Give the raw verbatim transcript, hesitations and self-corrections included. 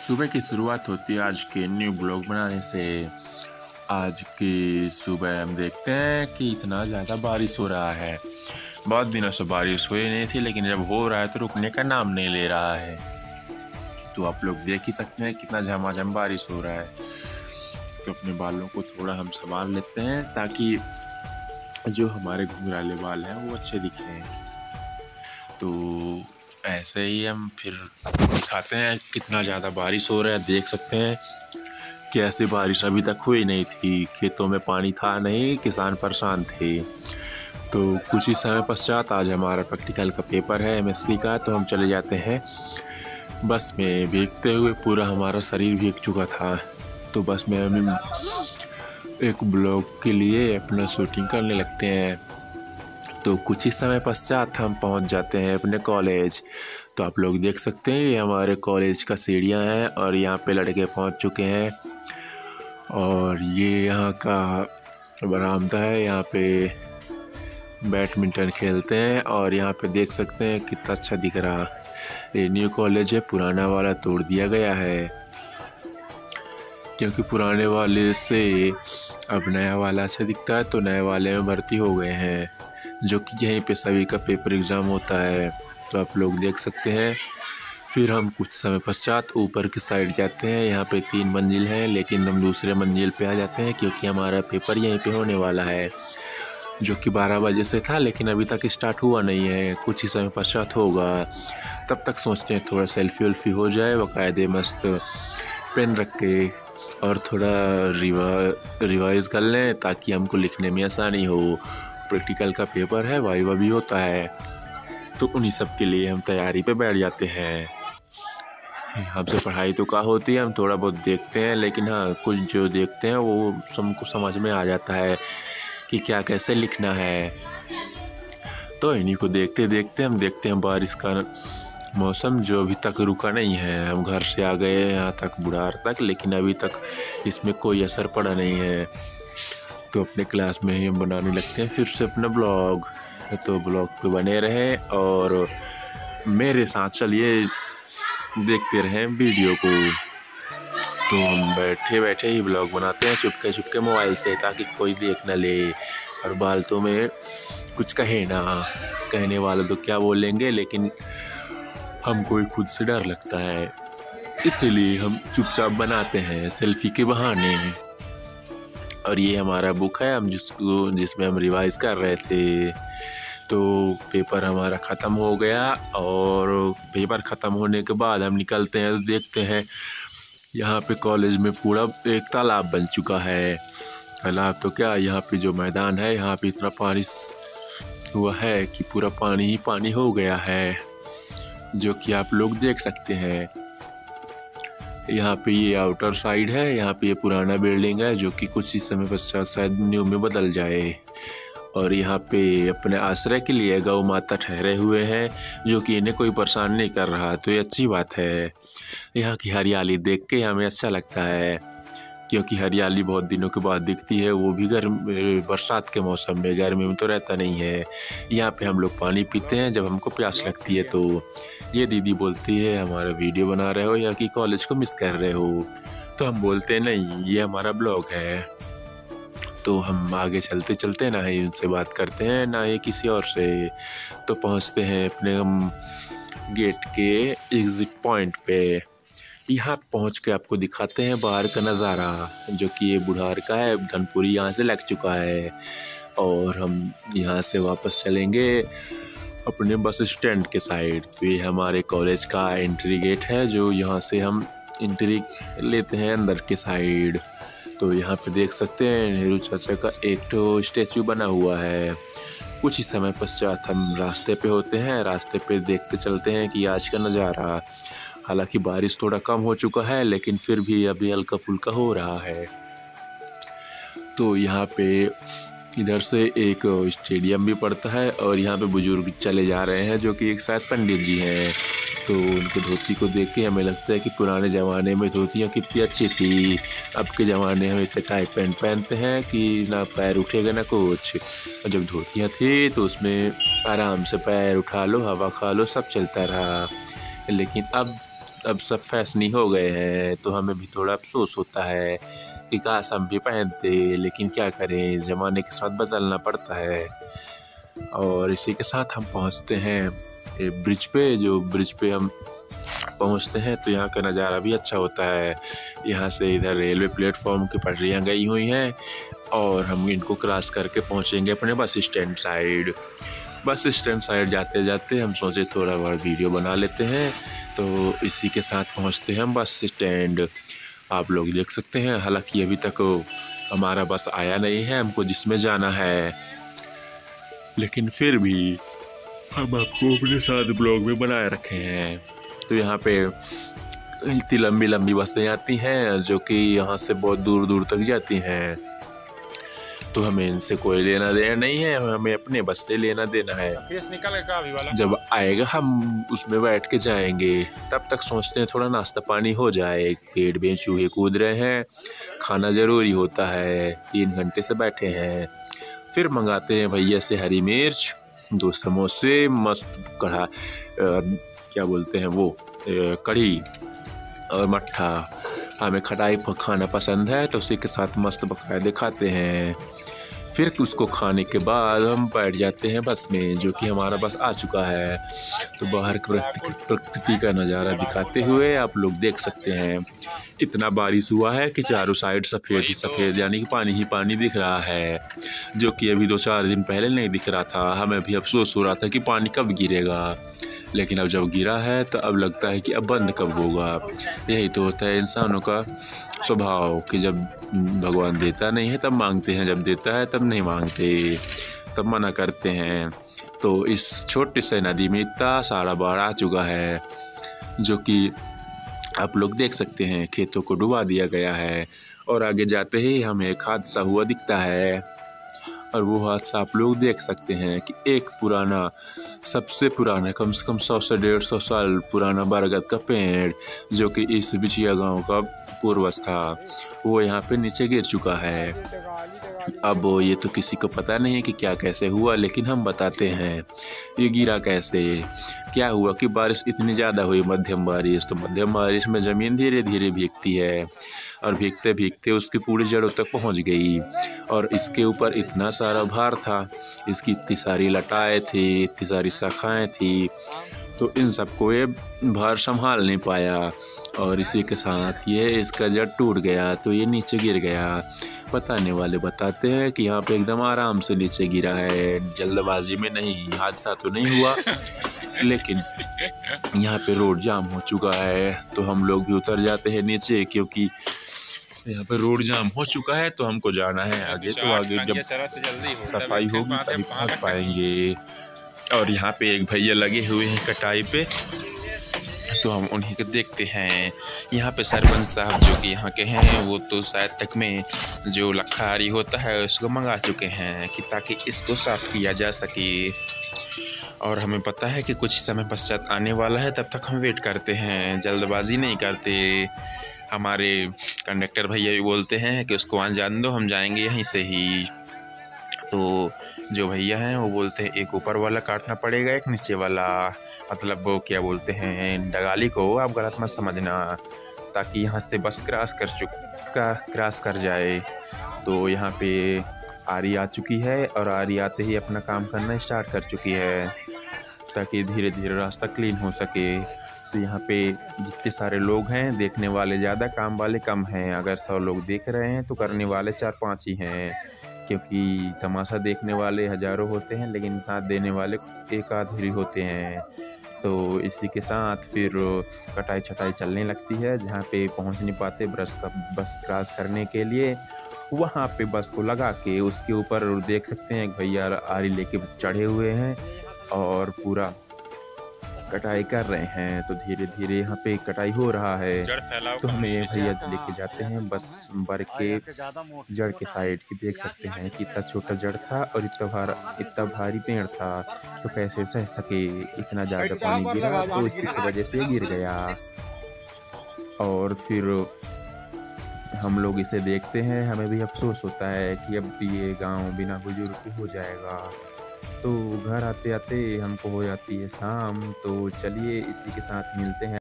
सुबह की शुरुआत होती है आज के न्यू ब्लॉग बनाने से। आज की सुबह हम देखते हैं कि इतना ज़्यादा बारिश हो रहा है। बहुत दिनों से बारिश हुई नहीं थी, लेकिन जब हो रहा है तो रुकने का नाम नहीं ले रहा है। तो आप लोग देख ही सकते हैं कितना झमाझम बारिश हो रहा है। तो अपने बालों को थोड़ा हम संभाल लेते हैं ताकि जो हमारे घुंघराले बाल हैं वो अच्छे दिखें। तो ऐसे ही हम फिर दिखाते हैं कितना ज़्यादा बारिश हो रहा है। देख सकते हैं कि ऐसी बारिश अभी तक हुई नहीं थी। खेतों में पानी था नहीं, किसान परेशान थे। तो कुछ ही समय पश्चात आज हमारा प्रैक्टिकल का पेपर है एम एस सी का, तो हम चले जाते हैं बस में। भीगते हुए पूरा हमारा शरीर भीग चुका था। तो बस में हम एक ब्लॉग के लिए अपना शूटिंग करने लगते हैं। तो कुछ ही समय पश्चात हम पहुंच जाते हैं अपने कॉलेज। तो आप लोग देख सकते हैं ये हमारे कॉलेज का सीढ़ियां हैं और यहाँ पे लड़के पहुंच चुके हैं। और ये यहाँ का बरामदा है, यहाँ पे बैडमिंटन खेलते हैं। और यहाँ पे देख सकते हैं कितना अच्छा दिख रहा। ये न्यू कॉलेज है, पुराना वाला तोड़ दिया गया है क्योंकि पुराने वाले से अब नया वाला अच्छा दिखता है। तो नए वाले में भर्ती हो गए हैं, जो कि यहीं पे सभी का पेपर एग्ज़ाम होता है। तो आप लोग देख सकते हैं। फिर हम कुछ समय पश्चात ऊपर की साइड जाते हैं। यहाँ पे तीन मंजिल है, लेकिन हम दूसरे मंजिल पे आ जाते हैं क्योंकि हमारा पेपर यहीं पे होने वाला है, जो कि बारह बजे से था, लेकिन अभी तक स्टार्ट हुआ नहीं है। कुछ ही समय पश्चात होगा। तब तक सोचते हैं थोड़ा सेल्फी वेल्फी हो जाए बाकायदे मस्त पेन रख के, और थोड़ा रिवा रिवाइज़ कर लें ताकि हमको लिखने में आसानी हो। प्रैक्टिकल का पेपर है, वाइवा भी होता है। तो उन्हीं सब के लिए हम तैयारी पे बैठ जाते हैं। हमसे पढ़ाई तो क्या होती है, हम थोड़ा बहुत देखते हैं, लेकिन हाँ कुछ जो देखते हैं वो हमको समझ में आ जाता है कि क्या कैसे लिखना है। तो इन्हीं को देखते देखते हम देखते हैं बारिश का मौसम जो अभी तक रुका नहीं है। हम घर से आ गए यहाँ तक बुढ़ार तक, लेकिन अभी तक इसमें कोई असर पड़ा नहीं है। तो अपने क्लास में ही हम बनाने लगते हैं फिर से अपना ब्लॉग। तो ब्लॉग पे बने रहें और मेरे साथ चलिए देखते रहें वीडियो को। तो हम बैठे बैठे ही ब्लॉग बनाते हैं चुपके चुपके मोबाइल से, ताकि कोई देख ना ले और बालतों में कुछ कहे ना। कहने वाले तो क्या बोलेंगे, लेकिन हमको खुद से डर लगता है, इसीलिए हम चुपचाप बनाते हैं सेल्फी के बहाने। और ये हमारा बुक है हम जिसको जिसमें हम रिवाइज कर रहे थे। तो पेपर हमारा ख़त्म हो गया, और पेपर ख़त्म होने के बाद हम निकलते हैं तो देखते हैं यहाँ पे कॉलेज में पूरा एक तालाब बन चुका है। तालाब तो क्या, यहाँ पे जो मैदान है यहाँ पे इतना पानी हुआ है कि पूरा पानी ही पानी हो गया है, जो कि आप लोग देख सकते हैं। यहाँ पे ये आउटर साइड है, यहाँ पे ये पुराना बिल्डिंग है जो कि कुछ ही समय पश्चात शायद न्यू में बदल जाए। और यहाँ पे अपने आश्रय के लिए गौ माता ठहरे हुए हैं, जो कि इन्हें कोई परेशान नहीं कर रहा, तो ये अच्छी बात है। यहाँ की हरियाली देख के हमें अच्छा लगता है, क्योंकि हरियाली बहुत दिनों के बाद दिखती है, वो भी गर्म बरसात के मौसम में। गर्मी में तो रहता नहीं है। यहाँ पे हम लोग पानी पीते हैं जब हमको प्यास लगती है। तो ये दीदी बोलती है हमारा वीडियो बना रहे हो या कि कॉलेज को मिस कर रहे हो। तो हम बोलते हैं नहीं, ये हमारा ब्लॉग है। तो हम आगे चलते चलते ना ही उनसे बात करते हैं ना ही किसी और से। तो पहुँचते हैं अपने हम गेट के एग्ज़िट पॉइंट पे। यहाँ पहुँच के आपको दिखाते हैं बाहर का नज़ारा, जो कि ये बुढ़ार का है। धनपुरी यहाँ से लग चुका है और हम यहाँ से वापस चलेंगे अपने बस स्टैंड के साइड। तो ये हमारे कॉलेज का एंट्री गेट है, जो यहाँ से हम एंट्री लेते हैं अंदर के साइड। तो यहाँ पे देख सकते हैं नेहरू चाचा का एक तो स्टैचू बना हुआ है। कुछ ही समय पश्चात हम रास्ते पे होते हैं। रास्ते पे देखते चलते हैं कि आज का नज़ारा। हालांकि बारिश थोड़ा कम हो चुका है, लेकिन फिर भी अभी हल्का फुल्का हो रहा है। तो यहाँ पे इधर से एक स्टेडियम भी पड़ता है, और यहाँ पे बुजुर्ग चले जा रहे हैं जो कि एक शायद पंडित जी हैं। तो उनके धोती को देख के हमें लगता है कि पुराने ज़माने में धोतियाँ कितनी अच्छी थी। अब के ज़माने में इतने टाइट पैंट पहनते हैं कि ना पैर उठेगा ना कुछ। और जब धोतियाँ थी तो उसमें आराम से पैर उठा लो, हवा खा लो, सब चलता रहा। लेकिन अब अब सब फैशनी हो गए हैं, तो हमें भी थोड़ा अफसोस होता है कि काश हम भी पहनते, लेकिन क्या करें, ज़माने के साथ बदलना पड़ता है। और इसी के साथ हम पहुंचते हैं ब्रिज पे। जो ब्रिज पे हम पहुंचते हैं तो यहाँ का नज़ारा भी अच्छा होता है। यहाँ से इधर रेलवे प्लेटफॉर्म की पटरियाँ गई हुई हैं और हम इनको क्रॉस करके पहुँचेंगे अपने bus stand side. Bus stand side जाते जाते हम सोचे थोड़ा बहुत वीडियो बना लेते हैं, तो इसी के साथ पहुँचते हैं हम बस स्टैंड। आप लोग देख सकते हैं, हालांकि अभी तक हमारा बस आया नहीं है हमको जिसमें जाना है, लेकिन फिर भी हम आपको अपने साथ ब्लॉग में बनाए रखे हैं। तो यहाँ पे इतनी लंबी लंबी बसें आती हैं जो कि यहाँ से बहुत दूर दूर तक जाती हैं, तो हमें इनसे कोई लेना देना नहीं है, हमें अपने बस से लेना देना है। वाला जब आएगा हम उसमें बैठ के जाएंगे। तब तक सोचते हैं थोड़ा नाश्ता पानी हो जाए, पेट में चूहे कूद रहे हैं, खाना ज़रूरी होता है, तीन घंटे से बैठे हैं। फिर मंगाते हैं भैया से हरी मिर्च, दो समोसे, मस्त कढ़ा क्या बोलते हैं वो कढ़ी और मट्ठा। हमें खटाई खाना पसंद है तो उसी के साथ मस्त बकायदे खाते हैं। फिर उसको खाने के बाद हम बैठ जाते हैं बस में, जो कि हमारा बस आ चुका है। तो बाहर प्रकृति का नज़ारा दिखाते हुए आप लोग देख सकते हैं, इतना बारिश हुआ है कि चारों साइड सफ़ेद ही सफ़ेद, यानी कि पानी ही पानी दिख रहा है, जो कि अभी दो चार दिन पहले नहीं दिख रहा था। हमें भी अफसोस हो रहा था कि पानी कब गिरेगा, लेकिन अब जब गिरा है तो अब लगता है कि अब बंद कब होगा। यही तो होता है इंसानों का स्वभाव कि जब भगवान देता नहीं है तब मांगते हैं, जब देता है तब नहीं मांगते, तब मना करते हैं। तो इस छोटे से नदी में इतना सारा बाढ़ आ चुका है, जो कि आप लोग देख सकते हैं, खेतों को डुबा दिया गया है। और आगे जाते ही हमें एक हादसा हुआ दिखता है, और वो हादसा आप लोग देख सकते हैं कि एक पुराना, सबसे पुराना, कम से कम सौ से डेढ़ सौ साल पुराना बरगद का पेड़, जो कि इस बिछिया गांव का पूर्वज था, वो यहाँ पे नीचे गिर चुका है। अब ये तो किसी को पता नहीं है कि क्या कैसे हुआ, लेकिन हम बताते हैं ये गिरा कैसे। क्या हुआ कि बारिश इतनी ज़्यादा हुई, मध्यम बारिश, तो मध्यम बारिश में ज़मीन धीरे धीरे भीगती है, और भीगते भीगते उसकी पूरी जड़ों तक पहुंच गई। और इसके ऊपर इतना सारा भार था, इसकी इतनी सारी लटाएँ थी, इतनी सारी शाखाएँ थी, तो इन सबको ये भार संभाल नहीं पाया, और इसी के साथ ये इसका जड़ टूट गया, तो ये नीचे गिर गया। बताने वाले बताते हैं कि यहाँ पे एकदम आराम से नीचे गिरा है, जल्दबाजी में नहीं, हादसा तो नहीं हुआ, लेकिन यहाँ पे रोड जाम हो चुका है, तो हम लोग भी उतर जाते हैं नीचे, क्योंकि यहाँ पे रोड जाम हो चुका है, तो हमको जाना है आगे। तो आगे जब सफाई होगी तभी पहुँच पाएंगे। और यहाँ पे एक भैया लगे हुए हैं कटाई पे, तो हम उन्हीं को देखते हैं। यहाँ पे सरपंच साहब जो कि यहाँ के हैं, वो तो शायद तक में जो लखारी होता है उसको मंगा चुके हैं कि ताकि इसको साफ़ किया जा सके। और हमें पता है कि कुछ समय पश्चात आने वाला है, तब तक हम वेट करते हैं, जल्दबाजी नहीं करते। हमारे कंडक्टर भैया भी बोलते हैं कि उसको वहाँ जाने दो, हम जाएंगे यहीं से ही। तो जो भैया हैं वो बोलते हैं एक ऊपर वाला काटना पड़ेगा, एक नीचे वाला, मतलब वो क्या बोलते हैं डगाली को, आप गलत मत समझना, ताकि यहाँ से बस क्रॉस कर चुका क्रॉस कर जाए। तो यहाँ पे आरी आ चुकी है, और आरी आते ही अपना काम करना स्टार्ट कर चुकी है, ताकि धीरे धीरे रास्ता क्लीन हो सके। तो यहाँ पे जितने सारे लोग हैं, देखने वाले ज़्यादा, काम वाले कम हैं। अगर सौ लोग देख रहे हैं तो करने वाले चार पाँच ही हैं, क्योंकि तमाशा देखने वाले हज़ारों होते हैं, लेकिन साथ देने वाले एक आध ही होते हैं। तो इसी के साथ फिर कटाई छटाई चलने लगती है। जहाँ पे पहुँच नहीं पाते बस का बस क्रॉस करने के लिए, वहाँ पे बस को लगा के उसके ऊपर देख सकते हैं एक भैया आरी लेके चढ़े हुए हैं और पूरा कटाई कर रहे हैं। तो धीरे धीरे यहाँ पे कटाई हो रहा है, तो हमें ये भैया लेके जाते हैं बस बर के जड़ के साइड की। देख सकते हैं कि इतना छोटा जड़ था और इतना भार इतना भारी पेड़ था, तो कैसे सह सके, इतना ज़्यादा पानी गिरा तो इसकी वजह से गिर गया। और फिर हम लोग इसे देखते हैं, हमें भी अफसोस होता है कि अब ये गांव बिना बुजुर्ग के हो जाएगा। तो घर आते आते हमको हो जाती है शाम, तो चलिए इसी के साथ मिलते हैं।